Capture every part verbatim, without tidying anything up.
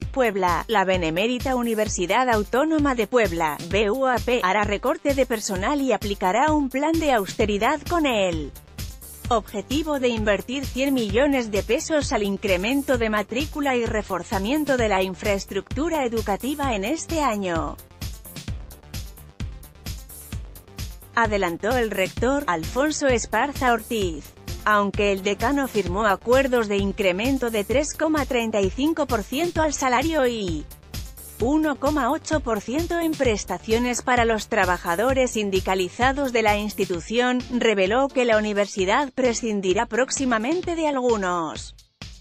Puebla, la Benemérita Universidad Autónoma de Puebla, B U A P, hará recorte de personal y aplicará un plan de austeridad con el objetivo de invertir cien millones de pesos al incremento de matrícula y reforzamiento de la infraestructura educativa en este año. Adelantó el rector, Alfonso Esparza Ortiz. Aunque el decano firmó acuerdos de incremento de tres coma treinta y cinco por ciento al salario y uno coma ocho por ciento en prestaciones para los trabajadores sindicalizados de la institución, reveló que la universidad prescindirá próximamente de algunos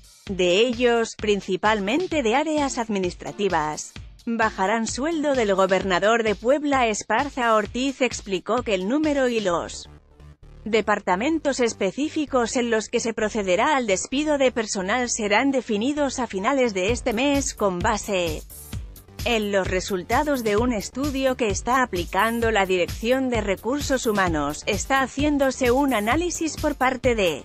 de ellos, principalmente de áreas administrativas. Bajarán sueldo del gobernador de Puebla. Esparza Ortiz explicó que el número y los departamentos específicos en los que se procederá al despido de personal serán definidos a finales de este mes con base en los resultados de un estudio que está aplicando la Dirección de Recursos Humanos. Está haciéndose un análisis por parte de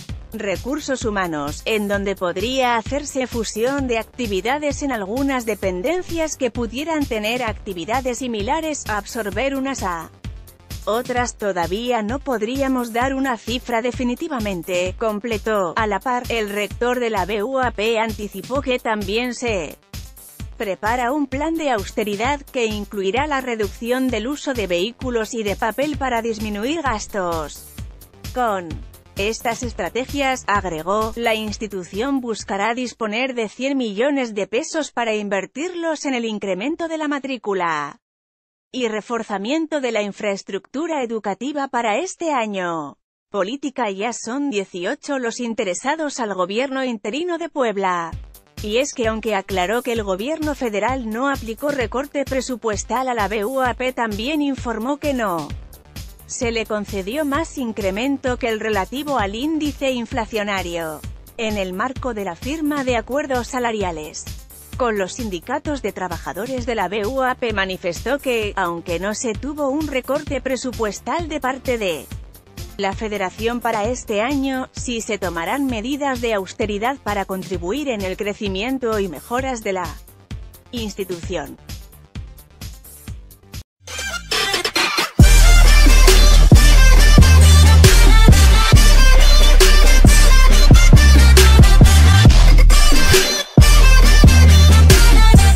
Recursos Humanos, en donde podría hacerse fusión de actividades en algunas dependencias que pudieran tener actividades similares, absorber unas a otras. Todavía no podríamos dar una cifra definitivamente, completó. A la par, el rector de la B U A P anticipó que también se prepara un plan de austeridad, que incluirá la reducción del uso de vehículos y de papel para disminuir gastos. Con estas estrategias, agregó, la institución buscará disponer de cien millones de pesos para invertirlos en el incremento de la matrícula y reforzamiento de la infraestructura educativa para este año. Política. Ya son dieciocho los interesados al gobierno interino de Puebla. Y es que aunque aclaró que el gobierno federal no aplicó recorte presupuestal a la B U A P, también informó que no se le concedió más incremento que el relativo al índice inflacionario, en el marco de la firma de acuerdos salariales con los sindicatos de trabajadores de la B U A P. Manifestó que, aunque no se tuvo un recorte presupuestal de parte de la Federación para este año, sí se tomarán medidas de austeridad para contribuir en el crecimiento y mejoras de la institución.